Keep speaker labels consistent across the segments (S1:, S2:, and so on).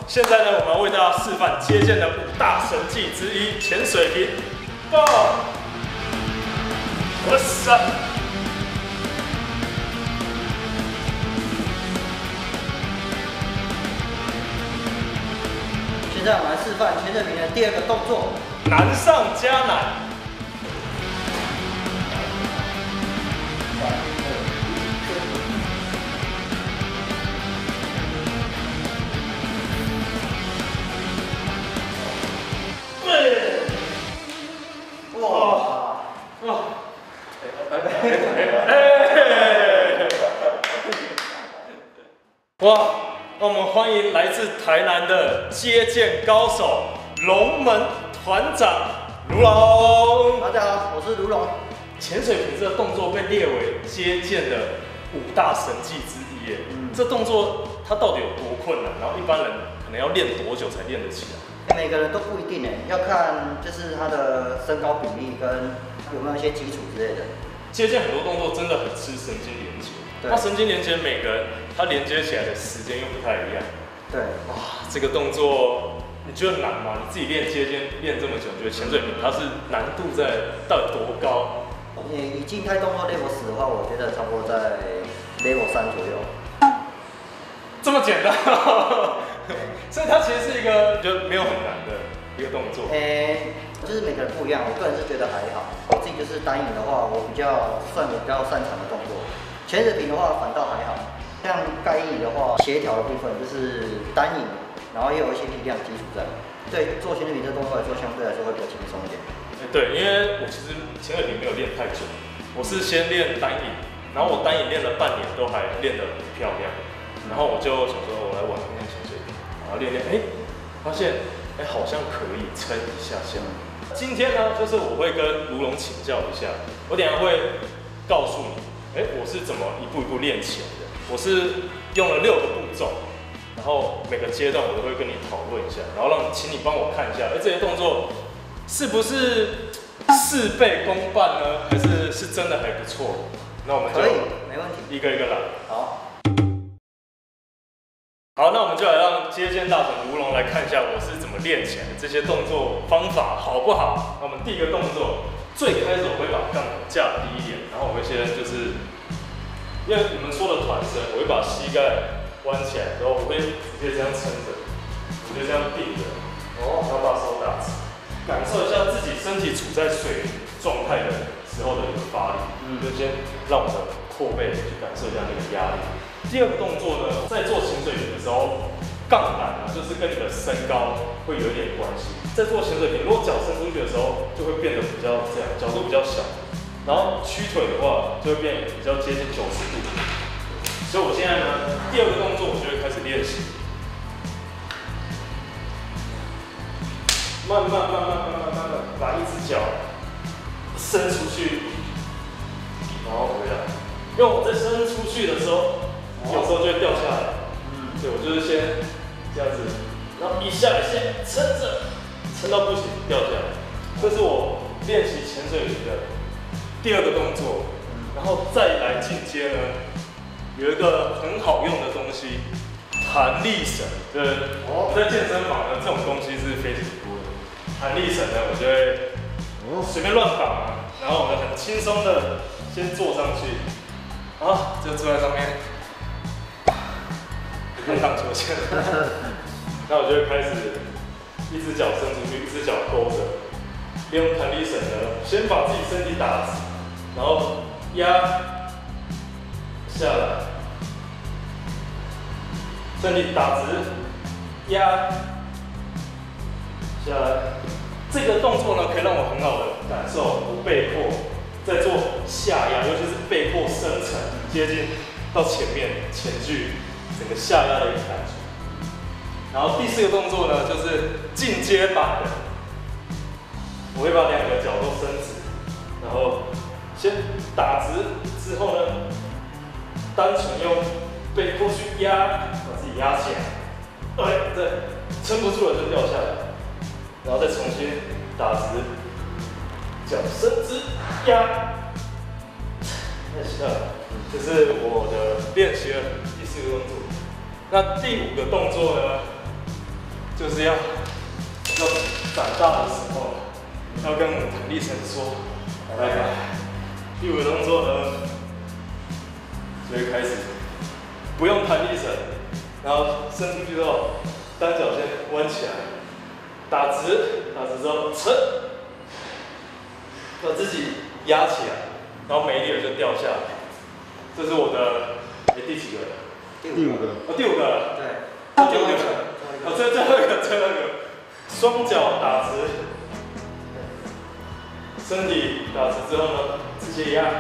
S1: 现在呢，我们要为大家示范接剑的5大神技之一——潜水瓶。Go！ 我闪。
S2: 现在我们来示范潜水瓶的第2个动作，
S1: 难上加难。 哇！那我们欢迎来自台南的接剑高手龙门团长卢龙。
S2: 大家好，我是卢龙。
S1: 潜水瓶这个动作被列为接剑的5大神技之一耶。这动作它到底有多困难？然后一般人可能要练多久才练得起来？
S2: 每个人都不一定要看就是他的身高比例跟有没有一些基础之类的。
S1: 接剑很多动作真的很吃神经连接。 它神经连接每个人，它连接起来的时间又不太一样。对，哇，这个动作你觉得难吗？你自己练接剑练这么久，你觉得潜水瓶它是难度到底多高？
S2: 以静态动作 level 10的话，我觉得差不多在 level 3左右。
S1: 这么简单？所以它其实是一个就没有很难的一个动作。
S2: 就是每个人不一样，我个人是觉得还好。我自己就是单引的话，我比较擅长的动作。 潜水瓶的话反倒还好，像盖引的话，协调的部分就是单引，然后也有一些力量基础在。对，做潜水瓶这动作来说，相对来说会比较轻松一点。对，
S1: 因为我其实潜水瓶没有练太久，我是先练单引，然后我单引练了半年都还练得很漂亮，然后我就想说，我来玩看看潜水瓶，然后练，发现好像可以撑一下下。今天呢，就是我会跟卢龙请教一下，我等一下会告诉你。 我是怎么一步一步练起来的？我是用了6个步骤，然后每个阶段我都会跟你讨论一下，然后请你帮我看一下，这些动作是不是事倍功半呢？还是真的还不错？那我们就
S2: 可以，没问题，
S1: 一个一个来。
S2: 好，
S1: 那我们就来让接剑大神卢龙来看一下我是怎么练起来的，这些动作方法好不好？那我们第一个动作。 最开始我会把杠杆架低一点，然后我会先就是，因为你们说的团身，我会把膝盖弯起来，然后我会直接这样撑着，我就这样定着，然后把手打直，感受一下自己身体处在水状态的时候的一个发力，就先让我的后背去感受一下那个压力。第2个动作呢，在做潜水瓶的时候，杠杆呢就是跟你的身高会有一点关系。 在做潜水瓶，如果脚伸出去的时候，就会变得比较这样，角度比较小，然后屈腿的话，就会变比较接近90度。所以我现在呢，第2个动作我就会开始练习，慢慢把一只脚伸出去，然后回来。因为我在伸出去的时候，有时候就会掉下来。对，我就是先这样子，然后一下先撑着。 撑到不行掉下来，这是我练习潜水瓶的第2个动作，然后再来进阶呢，有一个很好用的东西，弹力绳。就是在健身房呢，这种东西是非常多的。弹力绳呢，我就会随便乱绑然后我们很轻松的先坐上去，就坐在上面，看荡秋千，那我就会开始。 一只脚伸出去，一只脚勾着，利用弹力绳呢，先把自己身体打直，然后压下来，身体打直，压下来。这个动作呢，可以让我很好的感受我背部在做下压，尤其是背部深层接近到前面前距整个下压的一个感觉。 然后第4个动作呢，就是进阶版的，我会把2个脚都伸直，然后先打直，之后呢，单纯用背部去压，把自己压起来，对，撑不住了就掉下来，然后再重新打直，脚伸直压，再下来，这是我的练习的第4个动作。那第5个动作呢？ 就是要长大的时候，要跟弹力绳说，来吧。第5个动作呢，所以开始不用弹力绳，然后伸出去之后，单脚先弯起来，打直之后撑，把自己压起来，然后没力了就掉下来。这是我的第几个？
S2: 第5个。
S1: 哦，第5个了。
S2: 对。
S1: 第5个。哦，最后一个，双脚打直，身体打直之后呢，直接压，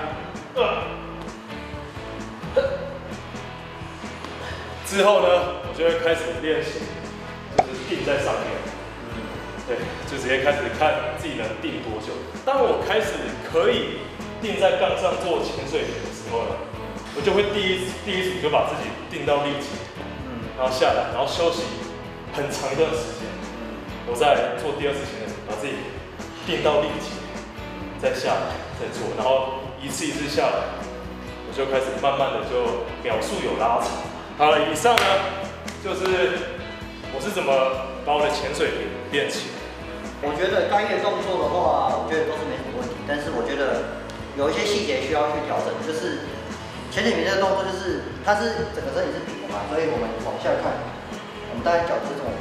S1: 之后呢，我就会开始练习，就是定在上面。对，就直接开始看自己能定多久。当我开始可以定在杠上做潜水员的时候呢，我就会第一组就把自己定到立起，然后下来，然后休息很长一段时间，我再做第2次潜水，把自己定到立起，再下来再做，然后一次一次下来，我就开始慢慢的就秒数有拉长。好了，以上呢就是我是怎么把我的潜水瓶练起来。
S2: 我觉得该的动作的话，我觉得都是没什么问题，但是我觉得有一些细节需要去调整，就是潜水瓶这个动作就是它是整个身体是平的嘛，所以我们往下看，我们大概脚是这么平。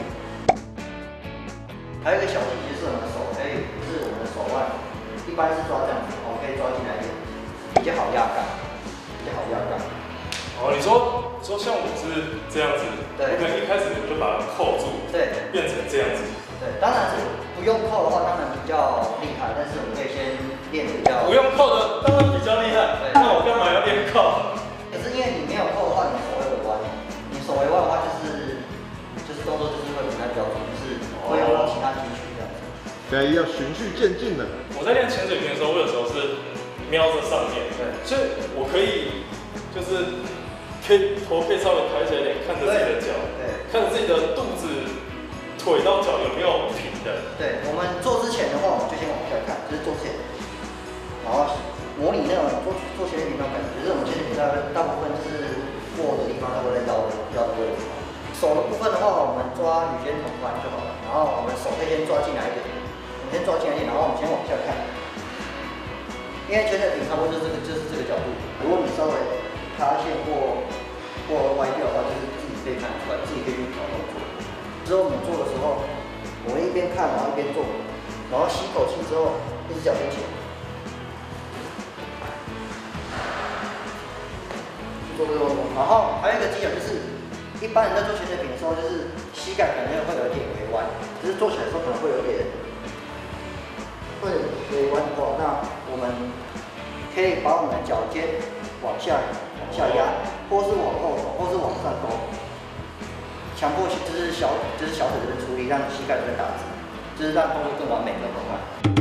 S2: 还有一个小细节是我们的手，就是我们的手腕，一般是抓这样子，我们可以抓进来一点，比较好压杠，比较好压杠。
S1: 哦，你说像我是这样子，对，我可能一开始就把它扣住，
S2: 对，
S1: 变成这样子。
S2: 对，当然是不用扣的话，当然比较厉害，但是我们可以先练比较。
S1: 不用扣的当然比较厉害，那我干嘛要练扣？
S2: 可是因为你没有扣的话，你手会围弯，你手围弯的话就是动作就是会不太标准，就是会用到其他肌群这样子。
S3: 所以要循序渐进的。
S1: 我在练潜水瓶的时候，我有时候是瞄着上面，对，所以我可以就是头可以稍微抬起来一点，看着自己的脚，对，看着自己的肚子、腿到脚有没有平的。对，
S2: 我们做之前的话，我们就先往下看，就是做之前，然后模拟那种做潜水瓶那种感觉，就是我们潜水瓶大部分就是握的地方都会在腰的位置。手的部分的话，我们抓铝肩同宽就好了，然后我们手可以先抓进来一点，我们先抓进来一点，然后我们先往下看，因为潜水瓶差不多就是这个角度，如果你稍微塌陷或歪掉的话，就是自己可以看出来，自己可以去调动作。之后你做的时候，我们一边看，然后一边做，然后吸口气之后，一只脚先起来，去做这个动作。然后还有一个技巧就是，一般人在做潜水瓶的时候，就是膝盖可能会有一点微弯，就是做起来的时候可能会有点微弯的话，那我们可以把我们的脚尖往下压，或是往后走，或是往上勾，强迫就是小腿这边出力，让膝盖这边打直，就是让动作更完美、更快。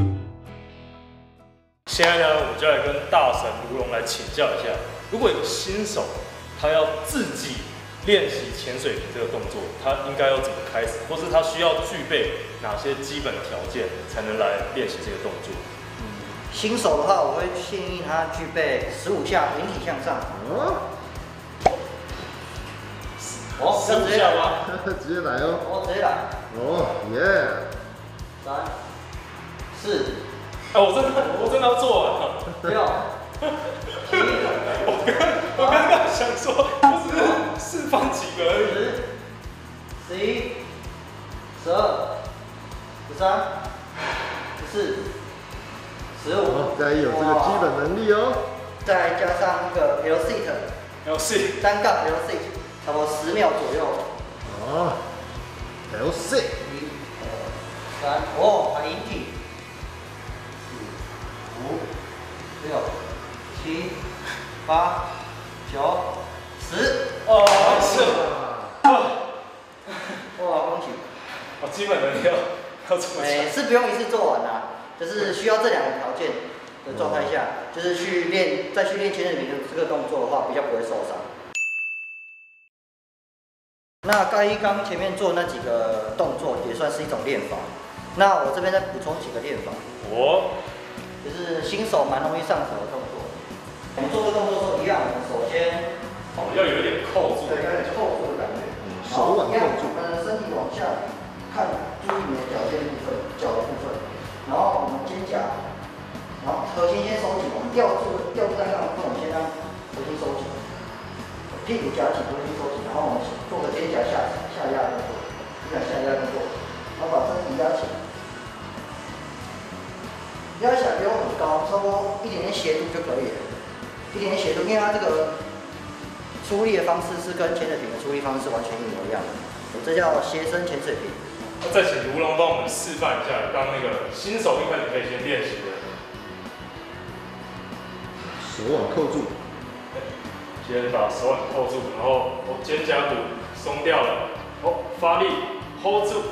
S1: 现在呢，我们就来跟大神卢龙来请教一下，如果有个新手他要自己练习潜水瓶这个动作，他应该要怎么开始，或是他需要具备哪些基本条件才能来练习这个动作？
S2: 新手的话，我会建议他具备15下引体向上。
S1: 15下吗？
S3: 直接来哦。
S2: 直接来。
S3: 耶。
S2: 3、4。
S1: 我真的要做完了。
S2: 6、7。
S1: 我刚刚想说，我只是示范几个而已。
S2: 11、12、13、14。15，
S3: 再有这个基本能力哦，
S2: 再加上那个 L sit，单杠 L sit， 差不多10秒左右。
S3: L sit，
S2: 1、2、3，还引体。4、5、6、7、8、9、10。
S1: 是。
S2: 恭喜！
S1: 我基本能力要这么强。
S2: 是不用一次做完啦。就是需要这2个条件的状态下，就是再去练潜水瓶的这个动作的话，比较不会受伤。那刚前面做那几个动作也算是一种练法。那我这边再补充几个练法。就是新手蛮容易上手的动作。我们做这个动作的时候一样，我们首先
S1: 要有一点扣住，
S2: 对，有点扣住的感觉。
S3: 手腕扣住，
S2: 身体往下看， 一点斜度，因为它这个出力的方式是跟潜水瓶的出力方式完全一模一样的，这叫斜身潜水瓶。
S1: 那再请卢龙帮我们示范一下，当那个新手一开始可以先练习的。
S3: 手腕扣住，
S1: 先把手腕扣住，然后肩胛骨松掉了，发力 hold 住，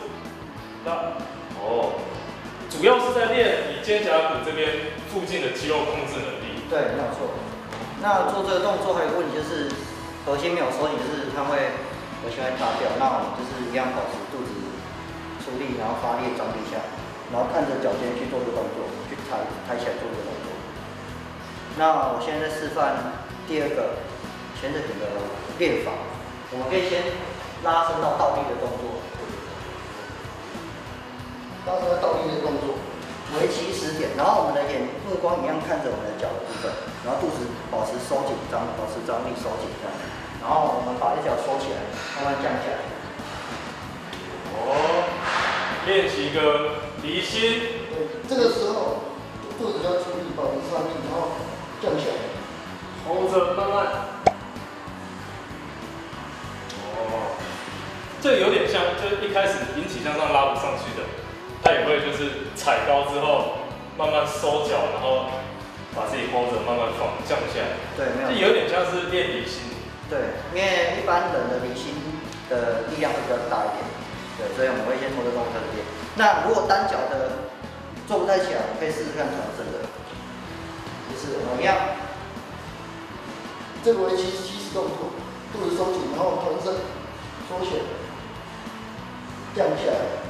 S1: 主要是在练你肩胛骨这边附近的肌肉控制能力。
S2: 对，没有错。那做这个动作还有个问题就是核心没有收紧，就是它会核心会塌掉。那我们就是一样保持肚子出力，然后发力张力下，然后看着脚尖去做这个动作，去抬起来做这个动作。那我现在在示范第二个潜水瓶的练法，我们可以先拉伸到倒立的动作。拉伸到倒立的动作，为期10点，然后我们的目光一样看着我们的脚的部分，然后肚子保持收紧保持张力收紧这样，然后我们把一脚收起来，慢慢降下来。
S1: 练习一个离心。
S2: 对，这个时候肚子就要出力，保持上力，然后降下来。
S1: hold 着慢慢。这有点像，就是一开始引体向上拉不上去的。他也会就是踩高之后慢慢收脚，然后把自己 hold 着慢慢放降下来。
S2: 对，没有。
S1: 这有点像是练离心。
S2: 对，因为一般人的离心的力量会比较大一点，对，所以我们会先从这动作开始练。那如果单脚的做不太起来，我们可以试试看团身的，就是我们一样，这个为起始动作，肚子收紧，然后团身缩起来，降下来。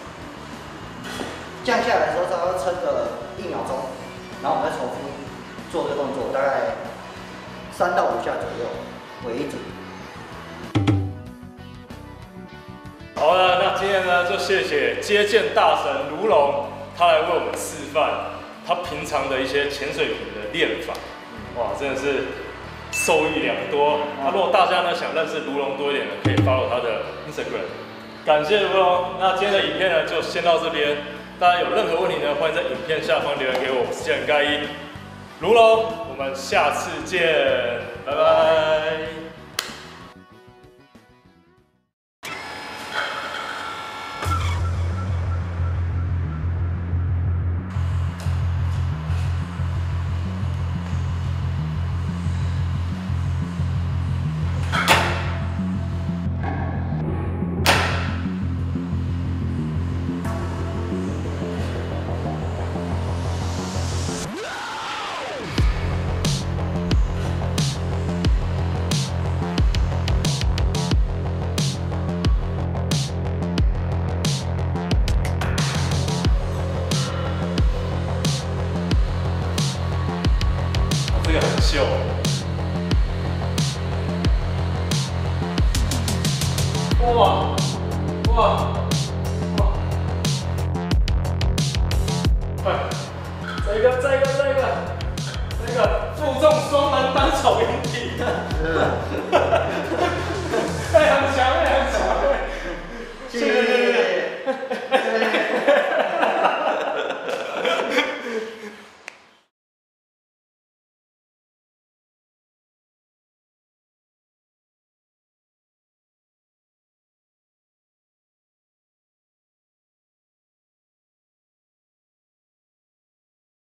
S2: 降下来的时候，大概撑个1秒钟，然后我们再重复做这个动作，大概3到5下左右为一组。
S1: 好了，那今天呢，就谢谢接剑大神卢龙，他来为我们示范他平常的一些潜水瓶的练法。哇，真的是受益良多。那如果大家呢想认识卢龙多一点呢，可以 follow 他的 Instagram。感谢卢龙，那今天的影片呢就先到这边。大家有任何问题呢，欢迎在影片下方留言给我。我是剑盖一，卢龙，我们下次见，拜拜。这个很秀。哇！快！再一个！负重双人单手引体。